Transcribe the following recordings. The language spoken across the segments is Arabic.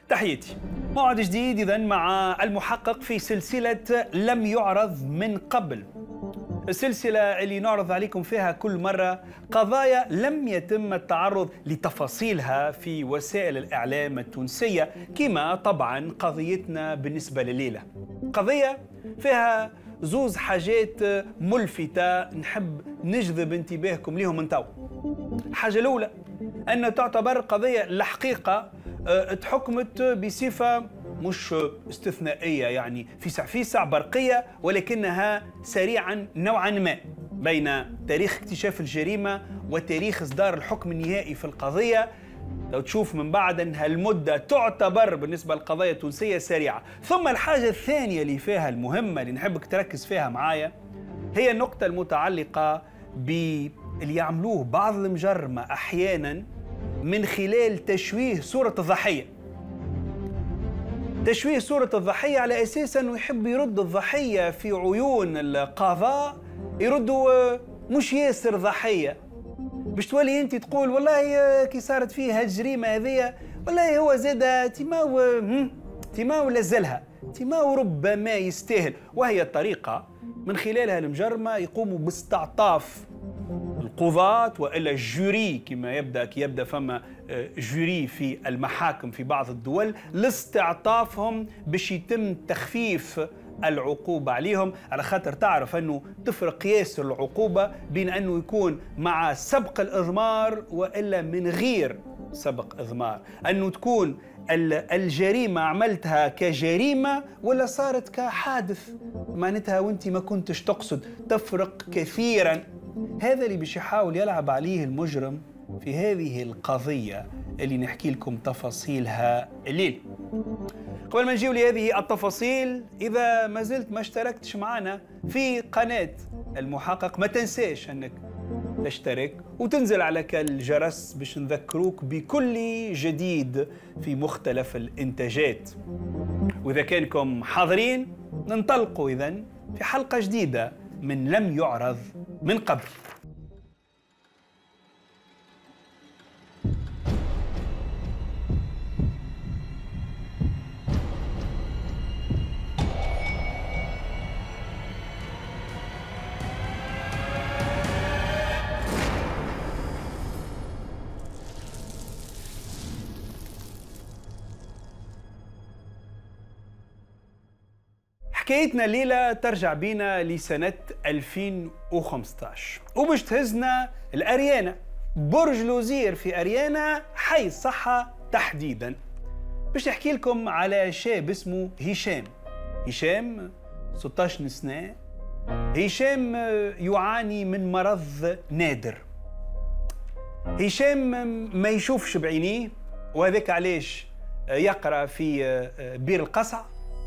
تحياتي. موعد جديد إذن مع المحقق في سلسلة لم يعرض من قبل، السلسلة اللي نعرض عليكم فيها كل مرة قضايا لم يتم التعرض لتفاصيلها في وسائل الإعلام التونسية، كما طبعا قضيتنا بالنسبة لليلة. قضية فيها زوز حاجات ملفتة نحب نجذب انتباهكم لهم من تو. الحاجة الأولى أن تعتبر قضية الحقيقة تحكمت بصفة مش استثنائية، يعني فيسع برقية، ولكنها سريعا نوعا ما بين تاريخ اكتشاف الجريمة وتاريخ إصدار الحكم النهائي في القضية. لو تشوف من بعد أنها المدة تعتبر بالنسبة للقضايا التونسية سريعة. ثم الحاجة الثانية اللي فيها المهمة اللي نحبك تركز فيها معايا هي النقطة المتعلقة باللي يعملوه بعض المجرمة أحيانا من خلال تشويه صورة الضحية. تشويه صورة الضحية على أساس أنه يحب يرد الضحية في عيون القضاء، يردوا مش ياسر ضحية، باش تولي أنت تقول والله كي صارت فيه هالجريمة هذية والله هو زاد تيماو لزلها، تيماو ربما يستاهل. وهي الطريقة من خلالها المجرمة يقوموا باستعطاف القضاة وإلا الجوري، كما يبدأ فما جوري في المحاكم في بعض الدول لاستعطافهم باش يتم تخفيف العقوبة عليهم، على خاطر تعرف أنه تفرق ياسر العقوبة بين أنه يكون مع سبق الإضمار وإلا من غير سبق إضمار، أنه تكون الجريمة عملتها كجريمة ولا صارت كحادث معناتها وانت ما كنتش تقصد، تفرق كثيرا. هذا اللي باش يحاول يلعب عليه المجرم في هذه القضية اللي نحكي لكم تفاصيلها الليل. قبل ما نجيو لهذه التفاصيل، إذا ما زلت ما اشتركتش معنا في قناة المحقق ما تنساش أنك تشترك وتنزل على الجرس باش نذكروك بكل جديد في مختلف الإنتاجات. وإذا كانكم حاضرين ننطلقوا إذن في حلقة جديدة من لم يعرض من قبل. حكايتنا الليلة ترجع بينا لسنة 2015 وباش تهزنا الأريانة، برج لوزير في أريانة، حي الصحة تحديدا. باش نحكي لكم على شاب اسمه هشام 16 سنة. هشام يعاني من مرض نادر. هشام ما يشوفش بعينيه، وهذاك علاش يقرأ في بير القصع،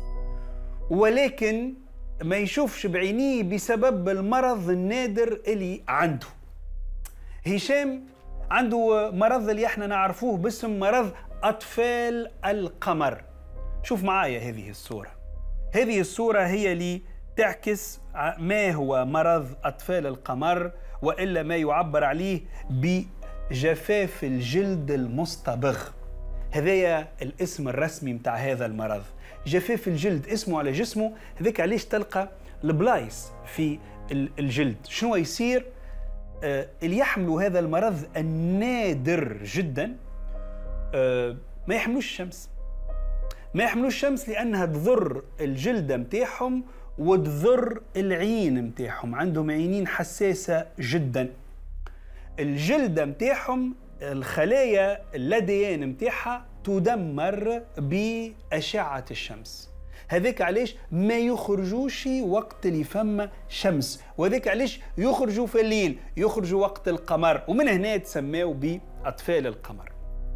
ولكن ما يشوفش بعينيه بسبب المرض النادر اللي عنده. هشام عنده مرض اللي احنا نعرفوه باسم مرض أطفال القمر. شوف معايا هذه الصورة. هذه الصورة هي اللي تعكس ما هو مرض أطفال القمر، وإلا ما يعبر عليه بجفاف الجلد المصطبغ. هذايا الاسم الرسمي متاع هذا المرض، جفاف الجلد، اسمه على جسمه. هذاك علاش تلقى البلايص في الجلد. شنو يصير؟ اللي يحملوا هذا المرض النادر جدا ما يحملوش الشمس. ما يحملوش الشمس لأنها تضر الجلد متاعهم وتضر العين متاعهم، عندهم عينين حساسة جدا. الجلد متاعهم الخلايا اللديان متاعها تدمر بأشعة الشمس. هذاك علاش ما يخرجوش وقت اللي فما شمس، وهذاك علاش يخرجوا في الليل، يخرجوا وقت القمر، ومن هنا تسموا بأطفال القمر.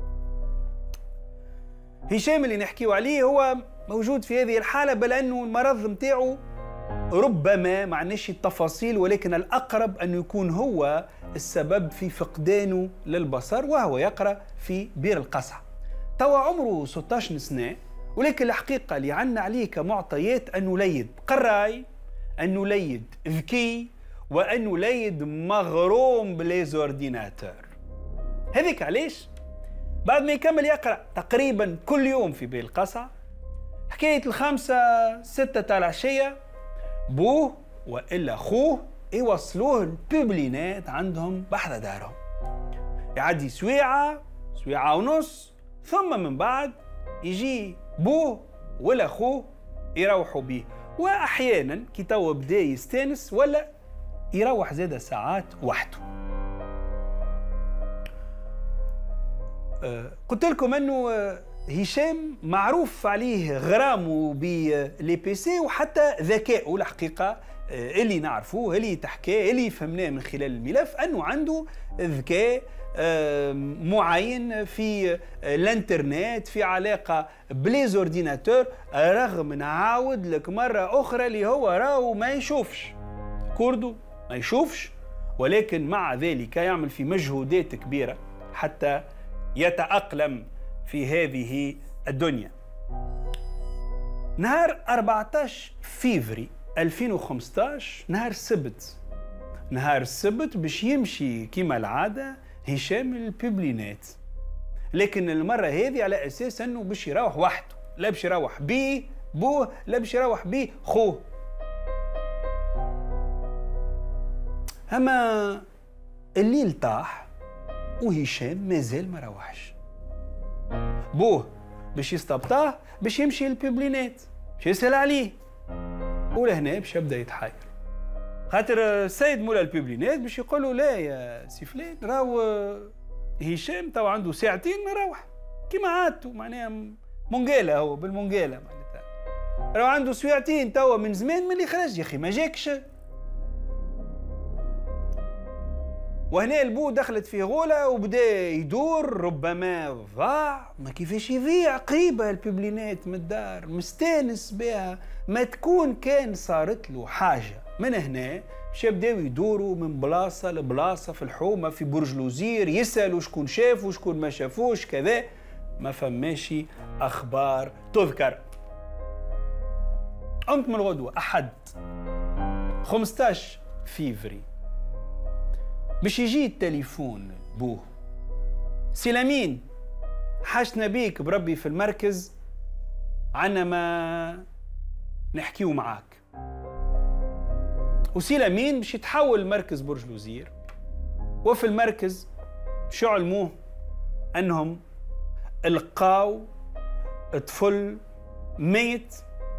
هشام اللي نحكيو عليه هو موجود في هذه الحالة، بل أنه المرض متاعه ربما معناش التفاصيل، ولكن الأقرب أن يكون هو السبب في فقدانه للبصر، وهو يقرأ في بير القصع. توا عمره 16 سنة، ولكن الحقيقة اللي عنا عليه كمعطيات أنه ليد قراي، أنه ليد ذكي، وأنه ليد مغروم بليزورديناتور. هذيك علاش بعد ما يكمل يقرأ تقريبا كل يوم في بير القصعة حكاية 5 6 تاع العشية بوه وإلا خوه يوصلوه الببلينات عندهم بحذا دارهم، يعدي سويعة ونص، ثم من بعد يجي بوه ولا خوه يروحوا بيه. وأحيانا كي توا بدا يستانس ولا يروح زادة ساعات وحده. قلت لكم انه هشام معروف عليه غرامه بلي بي سي وحتى ذكائه الحقيقه اللي نعرفوه اللي تحكيه اللي فهمناه من خلال الملف انه عنده ذكاء معين في الانترنت في علاقه بليزورديناتور، رغم نعاود لك مره اخرى اللي هو راهو ما يشوفش كوردو ما يشوفش، ولكن مع ذلك يعمل في مجهودات كبيره حتى يتأقلم في هذه الدنيا. نهار 14 فيفري 2015 نهار السبت باش يمشي كما العادة هشام الببلينات، لكن المرة هذه على أساس أنه باش يروح وحده، لا باش يروح بيه بوه لا باش يروح بيه خوه. أما الليل طاح وهشام مازال ما روحش. بوه باش يستبطاه باش يمشي للببلينات باش يسأل عليه، ولهنا باش يبدا يتحاير، خاطر السيد مولا الببلينات باش يقول له لا يا سي فلان راهو هشام تو عنده ساعتين ما روح كيما عادته، معناها منقاله هو بالمنقاله معناتها راهو عنده ساعتين توا من زمان ملي خرج يا اخي ما جاكش. وهنا البو دخلت في غولة وبدا يدور، ربما ضاع، ما كيفاش يضيع، قريبة الببلينات من الدار مستانس بها، ما تكون كان صارت له حاجة. من هنا باش يبداو يدوروا من بلاصة لبلاصة في الحومة في برج لوزير، يسألوا شكون شافوا شكون ما شافوش كذا، ما فماش أخبار تذكر. قمت من الغدوة أحد 15 فيفري باش يجي التليفون بوه، سي لامين حاجتنا بيك بربي في المركز، عنا ما نحكيو معاك. وسي لامين باش يتحول مركز برج لوزير، وفي المركز باش يعلموه انهم لقاو طفل ميت،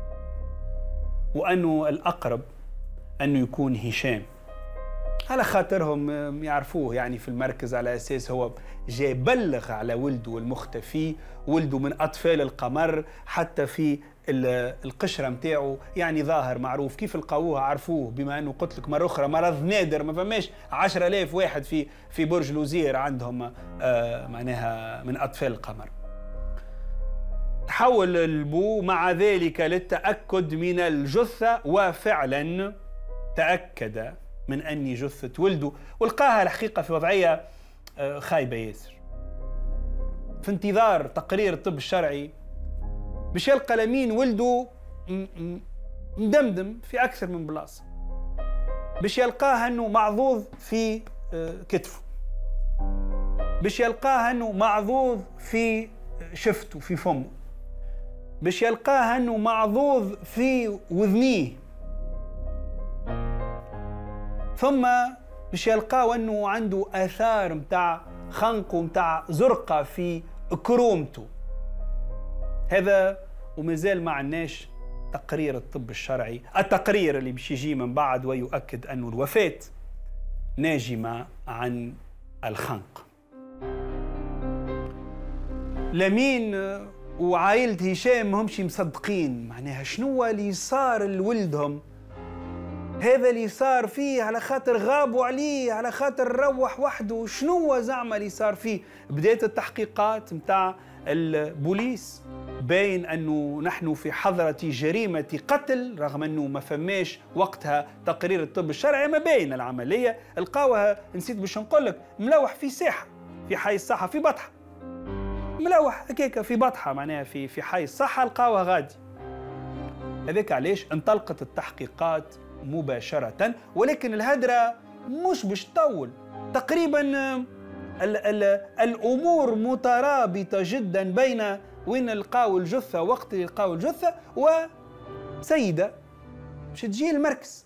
وانه الاقرب انه يكون هشام، على خاطرهم يعرفوه يعني في المركز على أساس هو جاي بلغ على ولده المختفي، ولده من أطفال القمر، حتى في القشرة متاعه يعني ظاهر معروف، كيف لقاوه عرفوه، بما أنه قلت لك مرة أخرى مرض نادر، ما فماش 10,000 واحد في برج لوزير عندهم معناها من أطفال القمر. تحول البو مع ذلك للتأكد من الجثة، وفعلا تأكد من أني جثة ولده، ولقاها الحقيقة في وضعية خايبة ياسر، في انتظار تقرير الطب الشرعي باش يلقى لامين ولده مدمدم في أكثر من بلاصة، باش يلقاه أنه معضوض في كتفه، باش يلقاه أنه معضوض في شفته في فمه، باش يلقاه أنه معضوض في وذنيه، ثم باش يلقاو انه عنده اثار متاع خنق ومتاع زرقه في كرومته. هذا ومازال ما عندناش تقرير الطب الشرعي، التقرير اللي باش يجي من بعد ويؤكد انه الوفاه ناجمه عن الخنق. لامين وعائله هشام ما همش مصدقين، معناها شنو اللي صار لولدهم، هذا اللي صار فيه على خاطر غابوا عليه، على خاطر روح وحده، شنو زعما اللي صار فيه. بداية التحقيقات متاع البوليس باين أنه نحن في حضرة جريمة قتل، رغم أنه ما فماش وقتها تقرير الطب الشرعي، ما باين العملية لقاوها، نسيت باش نقول لك، ملوح في ساحة في حي الصحة في بطحة، ملوح هكاك في بطحة معناها في حي الصحة لقاوها غادي. هذاك علاش انطلقت التحقيقات مباشرة، ولكن الهدرة مش باش تطول، تقريبا الأمور مترابطة جدا بين وين لقاو الجثة، وقت اللي لقاو الجثة، وسيدة باش تجي المركز.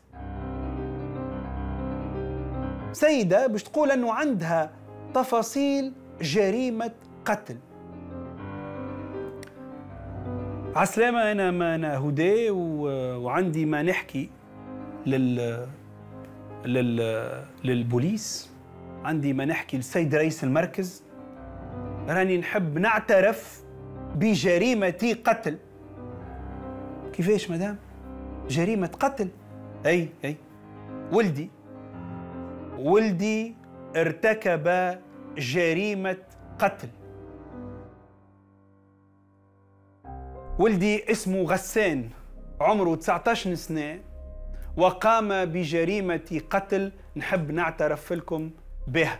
سيدة باش تقول أنه عندها تفاصيل جريمة قتل. عالسلامة، أنا هدى وعندي ما نحكي للبوليس، عندي ما نحكي للسيد رئيس المركز. راني نحب نعترف بجريمة قتل. كيفاش مدام؟ جريمة قتل؟ أي ولدي ارتكب جريمة قتل. ولدي اسمه غسان، عمره 19 سنة، وقام بجريمة قتل نحب نعترف لكم بها.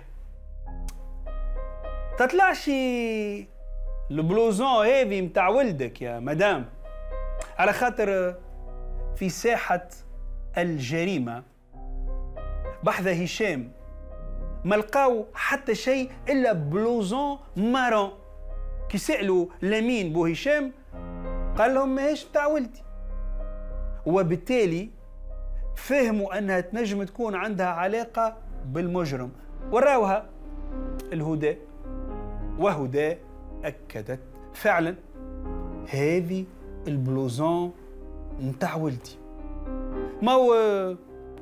تطلعش البلوزون هذي متاع ولدك يا مدام، على خاطر في ساحة الجريمة بحث هشام ما لقاو حتى شيء إلا بلوزون مارون. كي سألوا لمين بو هشام قال لهم ماهيش متاع ولدي، وبالتالي فهموا أنها تنجم تكون عندها علاقة بالمجرم. وراوها الهدى، وهدى أكدت فعلا هذه البلوزون متاع ولدي. ما هو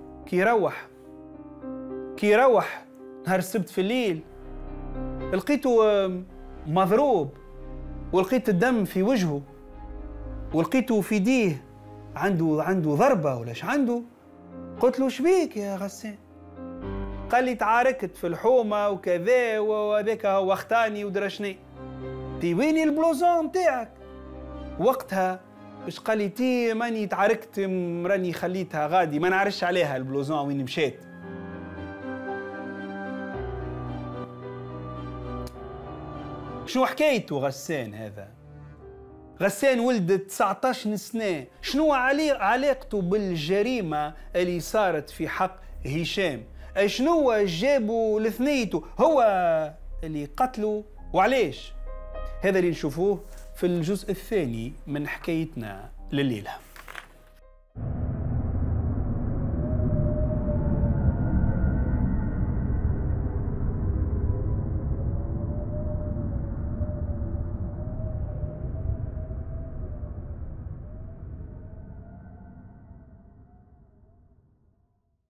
كي يروح نهار السبت في الليل لقيته مضروب، ولقيت الدم في وجهه، ولقيته في يديه عنده ضربة ولاش عنده. قلت له شبيك يا غسان؟ قال لي تعاركت في الحومة وكذا وهذاك هو اختاني ودرشني. تي ويني البلوزون متاعك؟ وقتها باش قال لي تي ماني تعاركت، راني خليتها غادي، ما نعرفش عليها البلوزون وين مشات. شنو حكايته غسان هذا؟ غسان ولد 19 سنة، شنو علاقته بالجريمة اللي صارت في حق هشام؟ شنو جابوا لثنيته؟ هو اللي قتله وعليش؟ هذا اللي نشوفوه في الجزء الثاني من حكايتنا لليلة.